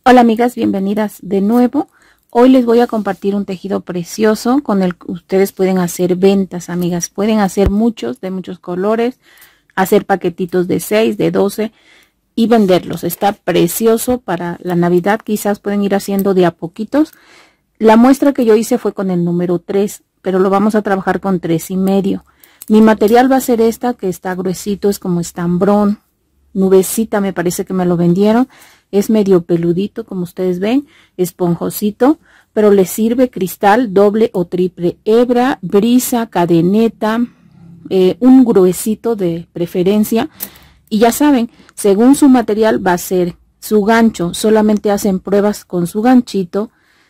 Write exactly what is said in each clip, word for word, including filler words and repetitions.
Hola amigas, bienvenidas de nuevo. Hoy les voy a compartir un tejido precioso con el que ustedes pueden hacer ventas, amigas. Pueden hacer muchos, de muchos colores, hacer paquetitos de seis, de doce y venderlos. Está precioso para la Navidad, quizás pueden ir haciendo de a poquitos. La muestra que yo hice fue con el número tres, pero lo vamos a trabajar con tres y medio. Mi material va a ser esta, que está gruesito, es como estambrón, nubecita, me parece que me lo vendieron. Es medio peludito, como ustedes ven, esponjosito, pero le sirve cristal doble o triple hebra, brisa, cadeneta, eh, un gruesito de preferencia. Y ya saben, según su material va a ser su gancho. Solamente hacen pruebas con su ganchito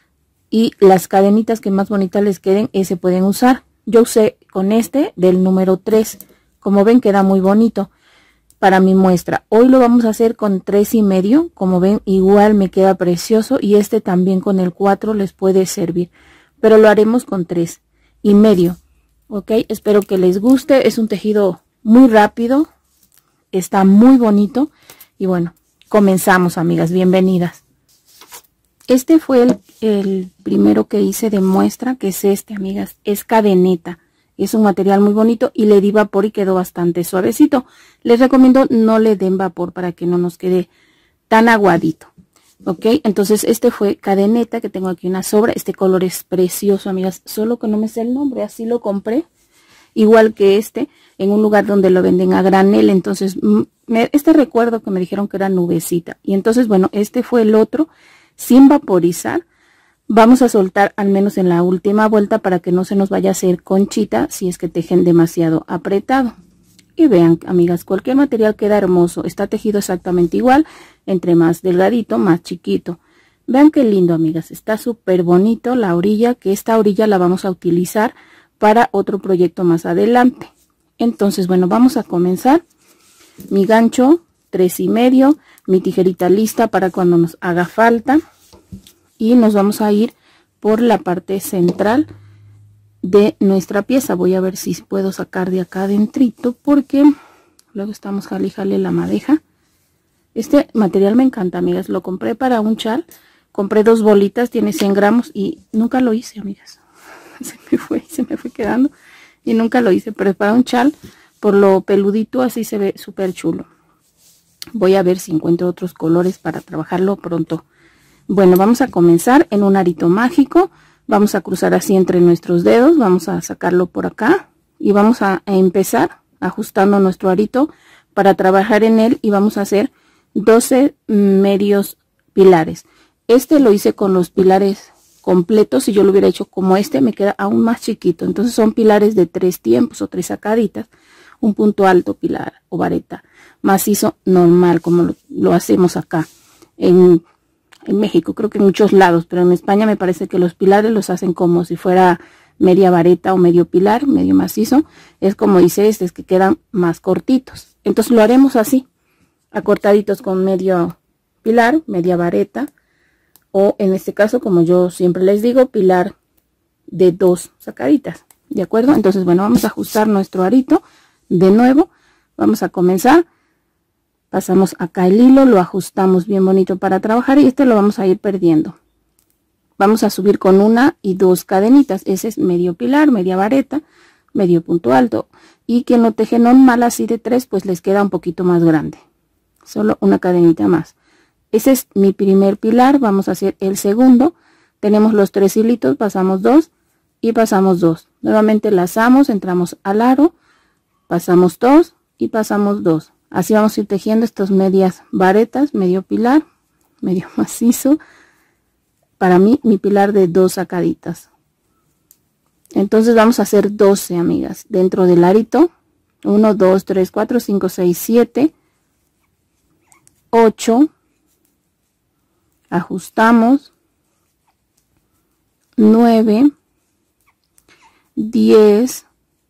y las cadenitas que más bonitas les queden, ese pueden usar. Yo usé con este del número tres. Como ven, queda muy bonito para mi muestra. Hoy lo vamos a hacer con tres y medio, como ven, igual me queda precioso, y este también con el cuatro les puede servir, pero lo haremos con tres y medio. Ok, espero que les guste. Es un tejido muy rápido, está muy bonito, y bueno, comenzamos, amigas, bienvenidas. Este fue el, el primero que hice de muestra, que es este, amigas, es cadeneta. Es un material muy bonito y le di vapor y quedó bastante suavecito. Les recomiendo no le den vapor para que no nos quede tan aguadito. Ok, entonces este fue cadeneta, que tengo aquí una sobra. Este color es precioso, amigas, solo que no me sé el nombre, así lo compré. Igual que este, en un lugar donde lo venden a granel. Entonces, me, este recuerdo que me dijeron que era nubecita. Y entonces, bueno, este fue el otro, sin vaporizar. Vamos a soltar al menos en la última vuelta para que no se nos vaya a hacer conchita si es que tejen demasiado apretado. Y vean, amigas, cualquier material queda hermoso. Está tejido exactamente igual, entre más delgadito, más chiquito. Vean qué lindo, amigas. Está súper bonito la orilla, que esta orilla la vamos a utilizar para otro proyecto más adelante. Entonces, bueno, vamos a comenzar. Mi gancho, tres y medio, mi tijerita lista para cuando nos haga falta. Y nos vamos a ir por la parte central de nuestra pieza. Voy a ver si puedo sacar de acá adentrito, porque luego estamos jale y jale la madeja. Este material me encanta, amigas. Lo compré para un chal. Compré dos bolitas, tiene cien gramos y nunca lo hice, amigas. Se me fue, se me fue quedando y nunca lo hice. Pero para un chal, por lo peludito, así se ve súper chulo. Voy a ver si encuentro otros colores para trabajarlo pronto. Bueno, vamos a comenzar en un arito mágico. Vamos a cruzar así entre nuestros dedos. Vamos a sacarlo por acá. Y vamos a, a empezar ajustando nuestro arito para trabajar en él. Y vamos a hacer doce medios pilares. Este lo hice con los pilares completos. Si yo lo hubiera hecho como este, me queda aún más chiquito. Entonces son pilares de tres tiempos o tres sacaditas. Un punto alto, pilar o vareta macizo normal, como lo, lo hacemos acá en... En México, creo que en muchos lados, pero en España me parece que los pilares los hacen como si fuera media vareta o medio pilar, medio macizo. Es como dice este, es que quedan más cortitos. Entonces lo haremos así, acortaditos con medio pilar, media vareta, o en este caso, como yo siempre les digo, pilar de dos sacaditas, ¿de acuerdo? Entonces, bueno, vamos a ajustar nuestro arito de nuevo. Vamos a comenzar. Pasamos acá el hilo, lo ajustamos bien bonito para trabajar y este lo vamos a ir perdiendo. Vamos a subir con una y dos cadenitas. Ese es medio pilar, media vareta, medio punto alto. Y quien lo teje normal así de tres, pues les queda un poquito más grande. Solo una cadenita más. Ese es mi primer pilar. Vamos a hacer el segundo. Tenemos los tres hilitos, pasamos dos y pasamos dos. Nuevamente lazamos, entramos al aro, pasamos dos y pasamos dos. Así vamos a ir tejiendo estas medias varetas, medio pilar, medio macizo. Para mí, mi pilar de dos sacaditas. Entonces vamos a hacer doce, amigas, dentro del arito. uno, dos, tres, cuatro, cinco, seis, siete, ocho. Ajustamos. nueve, diez,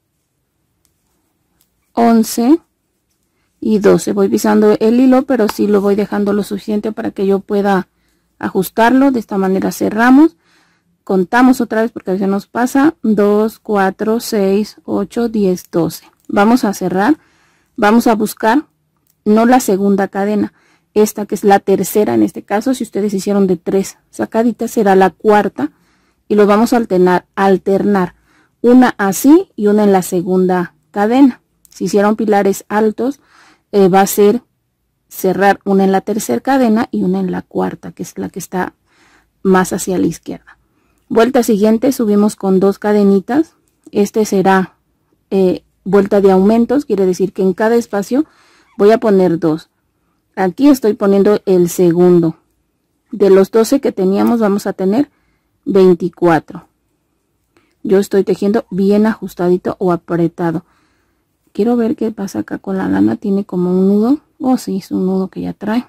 once. Y doce. Voy pisando el hilo, pero sí lo voy dejando lo suficiente para que yo pueda ajustarlo. De esta manera cerramos. Contamos otra vez porque a veces nos pasa. dos, cuatro, seis, ocho, diez, doce. Vamos a cerrar. Vamos a buscar no la segunda cadena. esta que es la tercera en este caso. Si ustedes hicieron de tres sacaditas, será la cuarta, y los vamos a alternar, alternar una así y una en la segunda cadena. Si hicieron pilares altos, eh, va a ser cerrar una en la tercera cadena y una en la cuarta, que es la que está más hacia la izquierda. Vuelta siguiente, subimos con dos cadenitas. Este será eh, vuelta de aumentos, quiere decir que en cada espacio voy a poner dos. Aquí estoy poniendo el segundo. De los doce que teníamos vamos a tener veinticuatro. Yo estoy tejiendo bien ajustadito o apretado. Quiero ver qué pasa acá con la lana. Tiene como un nudo. Oh, sí, es un nudo que ya trae.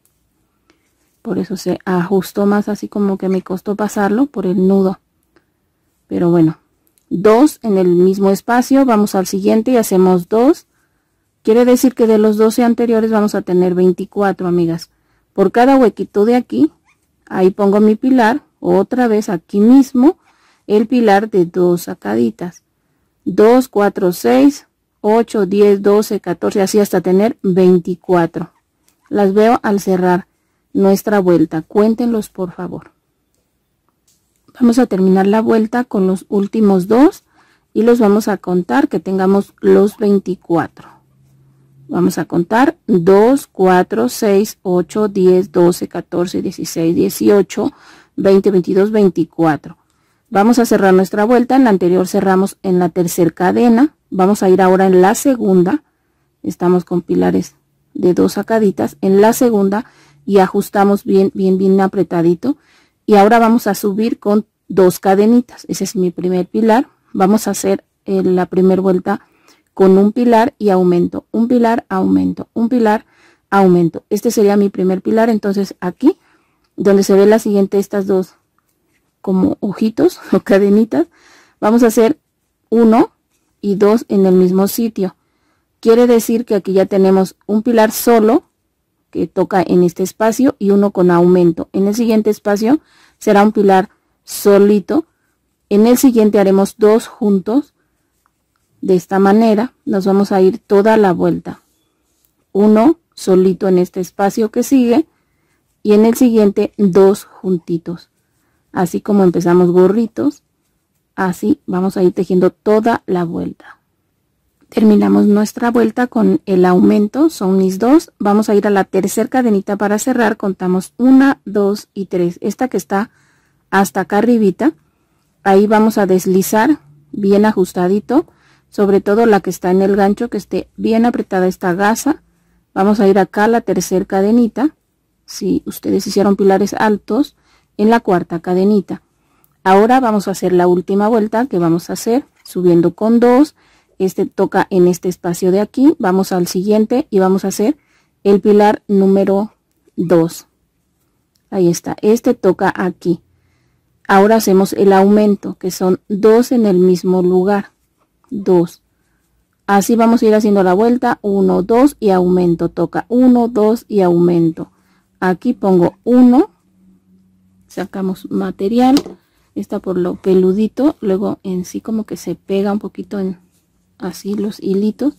Por eso se ajustó más, así como que me costó pasarlo por el nudo. Pero bueno, dos en el mismo espacio. Vamos al siguiente y hacemos dos. Quiere decir que de los doce anteriores vamos a tener veinticuatro, amigas. Por cada huequito de aquí, ahí pongo mi pilar. Otra vez aquí mismo, el pilar de dos sacaditas. dos, cuatro, seis, ocho, diez, doce, catorce, así hasta tener veinticuatro. Las veo al cerrar nuestra vuelta. Cuéntenlos, por favor. Vamos a terminar la vuelta con los últimos dos y los vamos a contar que tengamos los veinticuatro. Vamos a contar dos, cuatro, seis, ocho, diez, doce, catorce, dieciséis, dieciocho, veinte, veintidós, veinticuatro. Vamos a cerrar nuestra vuelta. En la anterior cerramos en la tercera cadena. Vamos a ir ahora en la segunda. Estamos con pilares de dos sacaditas en la segunda y ajustamos bien, bien, bien apretadito. Y ahora vamos a subir con dos cadenitas. Ese es mi primer pilar. Vamos a hacer eh, la primera vuelta con un pilar y aumento, un pilar, aumento, un pilar, aumento. Este sería mi primer pilar. Entonces aquí, donde se ve la siguiente, estas dos como ojitos o cadenitas, vamos a hacer uno y dos en el mismo sitio. Quiere decir que aquí ya tenemos un pilar solo que toca en este espacio y uno con aumento. En el siguiente espacio será un pilar solito. En el siguiente haremos dos juntos. De esta manera nos vamos a ir toda la vuelta. Uno solito en este espacio que sigue y en el siguiente dos juntitos. Así como empezamos gorritos, así vamos a ir tejiendo toda la vuelta. Terminamos nuestra vuelta con el aumento, son mis dos. Vamos a ir a la tercera cadenita para cerrar. Contamos una, dos y tres. Esta que está hasta acá arribita, ahí vamos a deslizar bien ajustadito, sobre todo la que está en el gancho, que esté bien apretada esta gasa. Vamos a ir acá a la tercera cadenita, si ustedes hicieron pilares altos, en la cuarta cadenita. Ahora vamos a hacer la última vuelta, que vamos a hacer subiendo con dos. Este toca en este espacio de aquí. Vamos al siguiente y vamos a hacer el pilar número dos. Ahí está, este toca aquí. Ahora hacemos el aumento, que son dos en el mismo lugar, dos. Así vamos a ir haciendo la vuelta, uno, dos y aumento, toca uno, dos y aumento. Aquí pongo uno, sacamos material, está por lo peludito, luego en sí como que se pega un poquito en así los hilitos.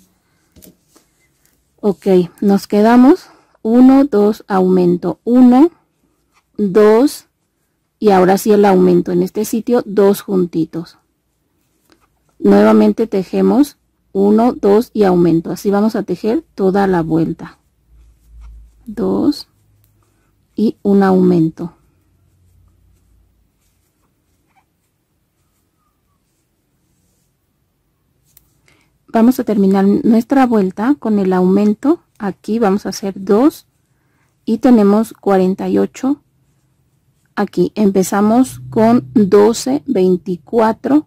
Ok, nos quedamos uno, dos, aumento, uno, dos y ahora sí el aumento en este sitio, dos juntitos. Nuevamente tejemos uno, dos y aumento. Así vamos a tejer toda la vuelta. dos y un aumento. Vamos a terminar nuestra vuelta con el aumento. Aquí vamos a hacer dos y tenemos cuarenta y ocho. Aquí empezamos con doce, veinticuatro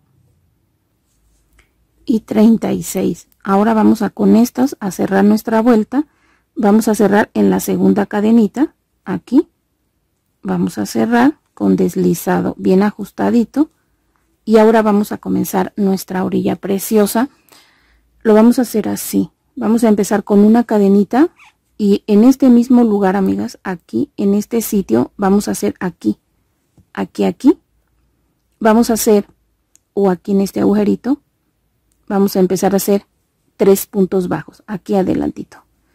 y treinta y seis. Ahora vamos a con estas a cerrar nuestra vuelta. Vamos a cerrar en la segunda cadenita. Aquí vamos a cerrar con deslizado bien ajustadito. Y ahora vamos a comenzar nuestra orilla preciosa. Lo vamos a hacer así. Vamos a empezar con una cadenita y en este mismo lugar, amigas, aquí en este sitio vamos a hacer aquí, aquí, aquí. Vamos a hacer, o aquí en este agujerito, vamos a empezar a hacer tres puntos bajos, aquí adelantito.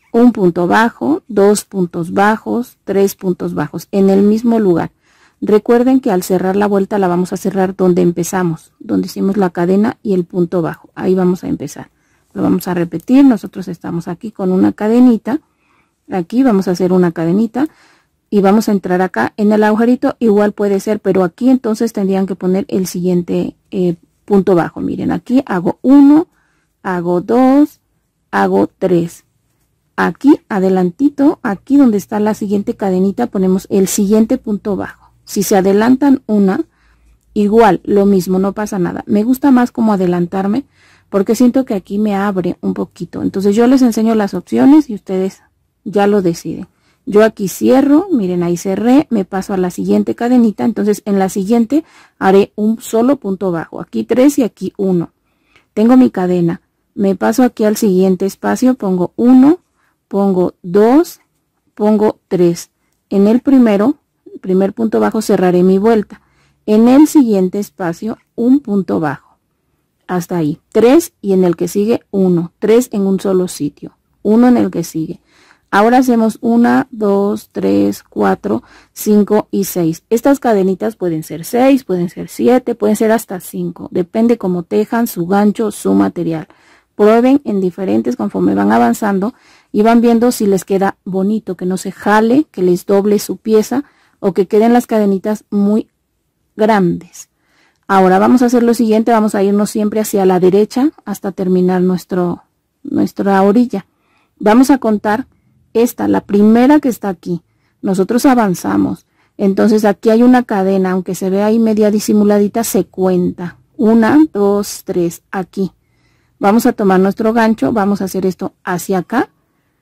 un punto bajo, dos puntos bajos, tres puntos bajos en el mismo lugar. Recuerden que al cerrar la vuelta la vamos a cerrar donde empezamos, donde hicimos la cadena y el punto bajo. Ahí vamos a empezar. Lo vamos a repetir. Nosotros estamos aquí con una cadenita. Aquí vamos a hacer una cadenita y vamos a entrar acá en el agujerito. Igual puede ser, pero aquí entonces tendrían que poner el siguiente eh, punto bajo. Miren, aquí hago uno, hago dos, hago tres. Aquí adelantito, aquí donde está la siguiente cadenita, ponemos el siguiente punto bajo. Si se adelantan una, igual, lo mismo, no pasa nada. Me gusta más como adelantarme porque siento que aquí me abre un poquito. Entonces yo les enseño las opciones y ustedes ya lo deciden. Yo aquí cierro, miren, ahí cerré, me paso a la siguiente cadenita. Entonces en la siguiente haré un solo punto bajo. Aquí tres y aquí uno. Tengo mi cadena. Me paso aquí al siguiente espacio, pongo uno, pongo dos, pongo tres. En el primero... primer punto bajo cerraré mi vuelta. En el siguiente espacio un punto bajo hasta ahí, tres, y en el que sigue uno, tres en un solo sitio, uno en el que sigue. Ahora hacemos una, dos, tres, cuatro, cinco y seis. Estas cadenitas pueden ser seis, pueden ser siete, pueden ser hasta cinco, depende cómo tejan su gancho, su material. Prueben en diferentes conforme van avanzando y van viendo si les queda bonito, que no se jale, que les doble su pieza o que queden las cadenitas muy grandes. Ahora vamos a hacer lo siguiente, vamos a irnos siempre hacia la derecha hasta terminar nuestro, nuestra orilla. Vamos a contar esta, la primera que está aquí. Nosotros avanzamos. Entonces aquí hay una cadena, aunque se vea ahí media disimuladita, se cuenta. Una, dos, tres, aquí. Vamos a tomar nuestro gancho, vamos a hacer esto hacia acá.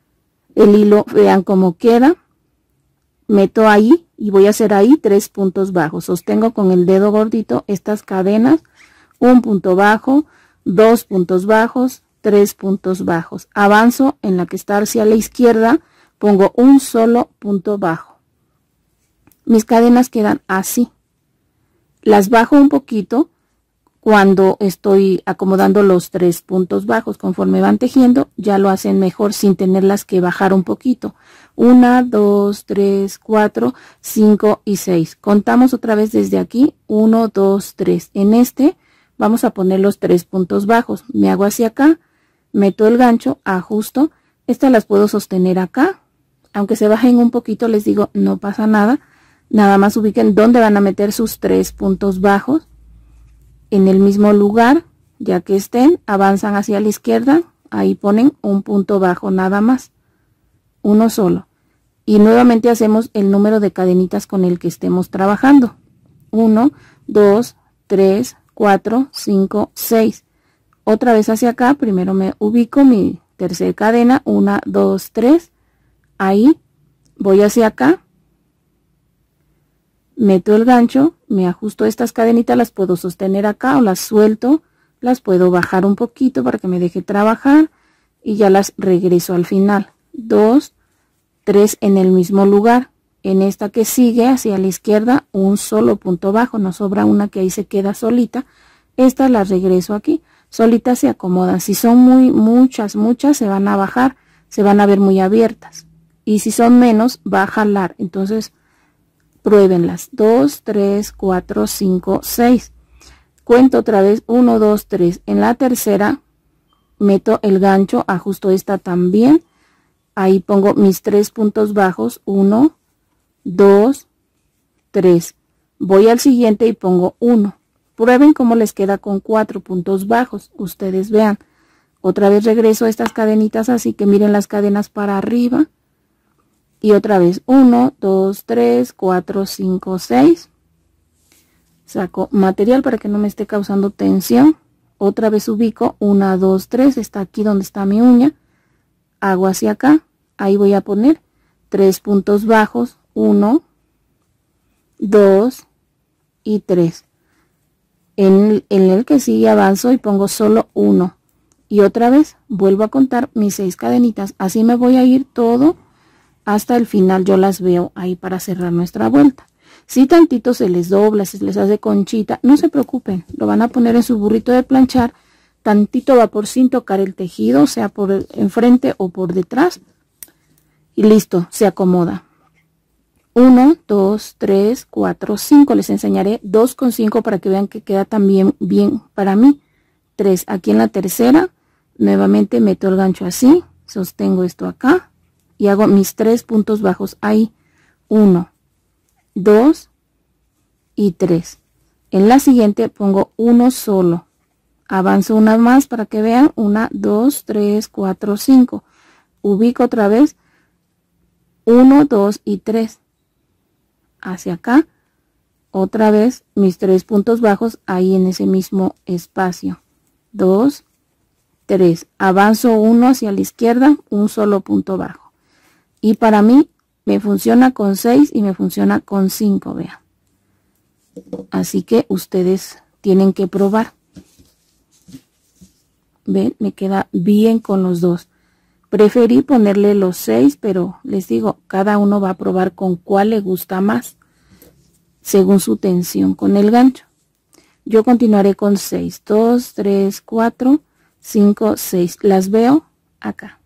El hilo, vean cómo queda. Meto ahí y voy a hacer ahí tres puntos bajos. Sostengo con el dedo gordito estas cadenas, un punto bajo, dos puntos bajos, tres puntos bajos. Avanzo en la que está hacia la izquierda, pongo un solo punto bajo. Mis cadenas quedan así. Las bajo un poquito cuando estoy acomodando los tres puntos bajos. Conforme van tejiendo, ya lo hacen mejor sin tenerlas que bajar un poquito. Una, dos, tres, cuatro, cinco y seis. Contamos otra vez desde aquí. uno, dos, tres. En este vamos a poner los tres puntos bajos. Me hago hacia acá, meto el gancho, ajusto. Estas las puedo sostener acá. Aunque se bajen un poquito, les digo, no pasa nada. Nada más ubiquen dónde van a meter sus tres puntos bajos. En el mismo lugar, ya que estén, avanzan hacia la izquierda. Ahí ponen un punto bajo nada más. Uno solo. Y nuevamente hacemos el número de cadenitas con el que estemos trabajando. uno, dos, tres, cuatro, cinco, seis. Otra vez hacia acá. Primero me ubico mi tercera cadena. uno, dos, tres. Ahí. Voy hacia acá. Meto el gancho. Me ajusto estas cadenitas. Las puedo sostener acá o las suelto. Las puedo bajar un poquito para que me deje trabajar. Y ya las regreso al final. dos, tres en el mismo lugar. En esta que sigue hacia la izquierda un solo punto bajo, nos sobra una que ahí se queda solita. Esta la regreso aquí, solitas se acomodan. Si son muy muchas muchas se van a bajar, se van a ver muy abiertas, y si son menos va a jalar. Entonces pruébenlas. Dos, tres, cuatro, cinco, seis. Cuento otra vez. Uno, dos, tres. En la tercera meto el gancho, ajusto esta también. Ahí pongo mis tres puntos bajos, uno, dos, tres. Voy al siguiente y pongo uno. Prueben cómo les queda con cuatro puntos bajos. Ustedes vean. Otra vez regreso a estas cadenitas así, que miren las cadenas para arriba. Y otra vez uno, dos, tres, cuatro, cinco, seis. Saco material para que no me esté causando tensión. Otra vez ubico uno, dos, tres. Está aquí donde está mi uña. Hago hacia acá. Ahí voy a poner tres puntos bajos, uno, dos y tres. En el, en el que sigue avanzo y pongo solo uno. Y otra vez vuelvo a contar mis seis cadenitas. Así me voy a ir todo hasta el final. Yo las veo ahí para cerrar nuestra vuelta. Si tantito se les dobla, se les hace conchita, no se preocupen. Lo van a poner en su burrito de planchar. Tantito vapor sin tocar el tejido, sea por enfrente o por detrás. y listo, se acomoda. uno, dos, tres, cuatro, cinco. Les enseñaré dos con cinco para que vean que queda también bien para mí. tres. Aquí en la tercera, nuevamente meto el gancho así, sostengo esto acá y hago mis tres puntos bajos ahí. uno, dos y tres. En la siguiente pongo uno solo. Avanzo una más para que vean. uno, dos, tres, cuatro, cinco. Ubico otra vez. uno, dos y tres. Hacia acá. Otra vez mis tres puntos bajos ahí en ese mismo espacio. dos, tres. Avanzo uno hacia la izquierda. Un solo punto bajo. Y para mí me funciona con seis y me funciona con cinco. Vean. Así que ustedes tienen que probar. Ven, me queda bien con los dos. Preferí ponerle los seis, pero les digo, cada uno va a probar con cuál le gusta más, según su tensión con el gancho. Yo continuaré con seis. dos, tres, cuatro, cinco, seis. Las veo acá.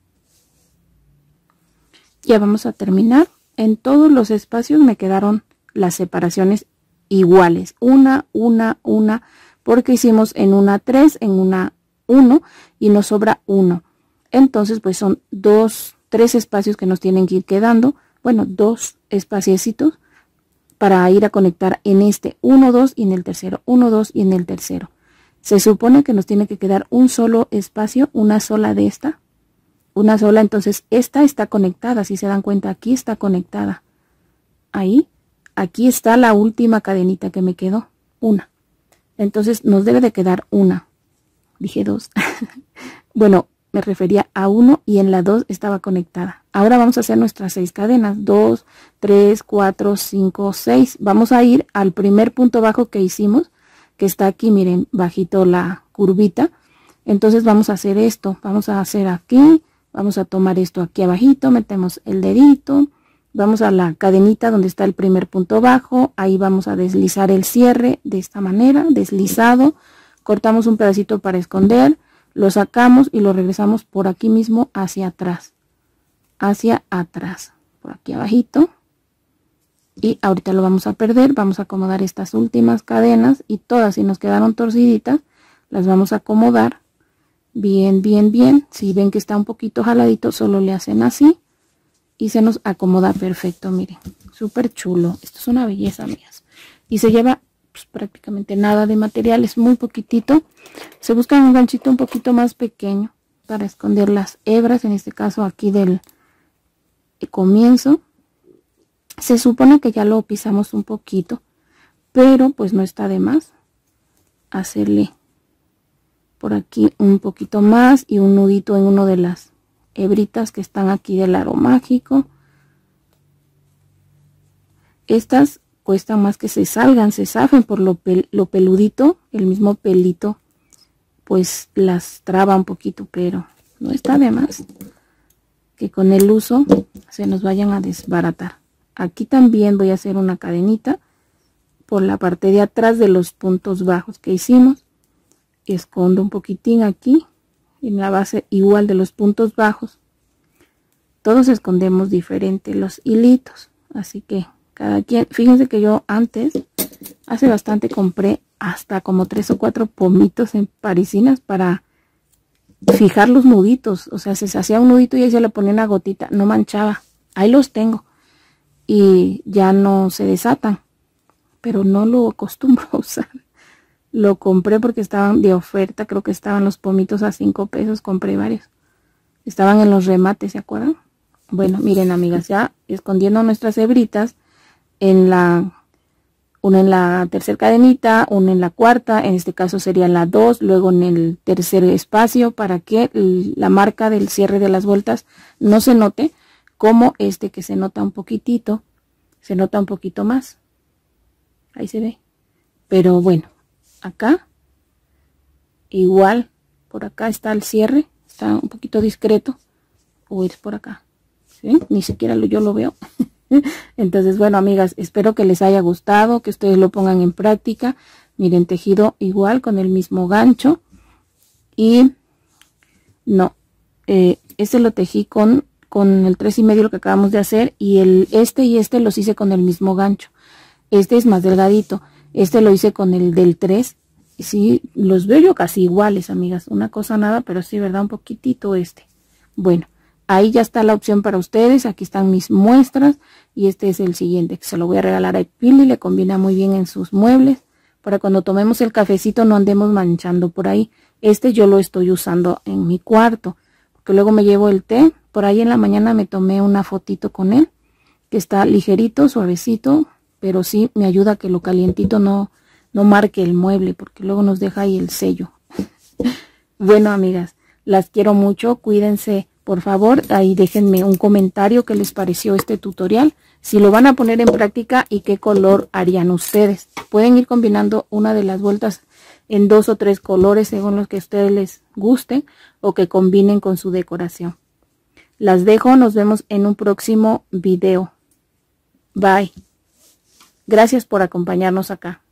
Ya vamos a terminar. En todos los espacios me quedaron las separaciones iguales, una, una, una, porque hicimos en una tres, en una uno y nos sobra uno. Entonces pues son dos, tres espacios que nos tienen que ir quedando, bueno, dos espaciecitos para ir a conectar en este uno, dos y en el tercero, uno, dos y en el tercero. Se supone que nos tiene que quedar un solo espacio, una sola de esta, una sola, entonces esta está conectada, si se dan cuenta, aquí está conectada, ahí. Aquí está la última cadenita que me quedó, una. Entonces nos debe de quedar una. Dije dos. Bueno, me refería a uno y en la dos estaba conectada. Ahora vamos a hacer nuestras seis cadenas. dos, tres, cuatro, cinco, seis. Vamos a ir al primer punto bajo que hicimos, que está aquí, miren, bajito la curvita. Entonces vamos a hacer esto. Vamos a hacer aquí. Vamos a tomar esto aquí abajito. Metemos el dedito. Vamos a la cadenita donde está el primer punto bajo, ahí vamos a deslizar el cierre de esta manera, deslizado, cortamos un pedacito para esconder, lo sacamos y lo regresamos por aquí mismo hacia atrás, hacia atrás, por aquí abajito, y ahorita lo vamos a perder. Vamos a acomodar estas últimas cadenas y todas, si nos quedaron torciditas, las vamos a acomodar bien, bien, bien. Si ven que está un poquito jaladito, solo le hacen así. Y se nos acomoda perfecto, miren, súper chulo. Esto es una belleza, amigas. Y se lleva pues, prácticamente nada de material, es muy poquitito. Se busca un ganchito un poquito más pequeño para esconder las hebras, en este caso aquí del comienzo. Se supone que ya lo pisamos un poquito, pero pues no está de más hacerle por aquí un poquito más y un nudito en uno de las hebritas que están aquí del aro mágico. Estas cuestan más que se salgan, se zafen por lo, pel lo peludito, el mismo pelito pues las traba un poquito, pero no está de más que con el uso se nos vayan a desbaratar. Aquí también voy a hacer una cadenita por la parte de atrás de los puntos bajos que hicimos. Escondo un poquitín aquí en la base igual de los puntos bajos. Todos escondemos diferente los hilitos, así que cada quien, fíjense que yo antes, hace bastante compré hasta como tres o cuatro pomitos en parisinas para fijar los nuditos. O sea, se hacía un nudito y ahí se le ponía una gotita, no manchaba. Ahí los tengo y ya no se desatan, pero no lo acostumbro a usar. Lo compré porque estaban de oferta, creo que estaban los pomitos a cinco pesos, compré varios. Estaban en los remates, ¿se acuerdan? Bueno, miren, amigas, ya escondiendo nuestras hebritas, en la, una en la tercera cadenita, una en la cuarta, en este caso sería la dos, luego en el tercer espacio, para que la marca del cierre de las vueltas no se note, como este que se nota un poquitito, se nota un poquito más. Ahí se ve. Pero bueno. Acá igual, por acá está el cierre, está un poquito discreto, o es por acá, ¿sí? Ni siquiera lo, yo lo veo. Entonces, bueno, amigas, espero que les haya gustado, que ustedes lo pongan en práctica. Miren, tejido igual con el mismo gancho, y no, eh, este lo tejí con con el tres y medio lo que acabamos de hacer, y el este y este los hice con el mismo gancho. Este es más delgadito, este lo hice con el del tres. Sí, los veo yo casi iguales, amigas, una cosa nada, pero sí, verdad, un poquitito este. Bueno, ahí ya está la opción para ustedes. Aquí están mis muestras y este es el siguiente que se lo voy a regalar a Pili. Le combina muy bien en sus muebles para cuando tomemos el cafecito no andemos manchando por ahí. Este yo lo estoy usando en mi cuarto porque luego me llevo el té. Por ahí en la mañana me tomé una fotito con él, que está ligerito, suavecito, pero sí me ayuda a que lo calientito no, no marque el mueble, porque luego nos deja ahí el sello. Bueno, amigas, las quiero mucho, cuídense, por favor. Ahí déjenme un comentario qué les pareció este tutorial, si lo van a poner en práctica y qué color harían ustedes. Pueden ir combinando una de las vueltas en dos o tres colores según los que a ustedes les gusten o que combinen con su decoración. Las dejo, nos vemos en un próximo video. Bye. Gracias por acompañarnos acá.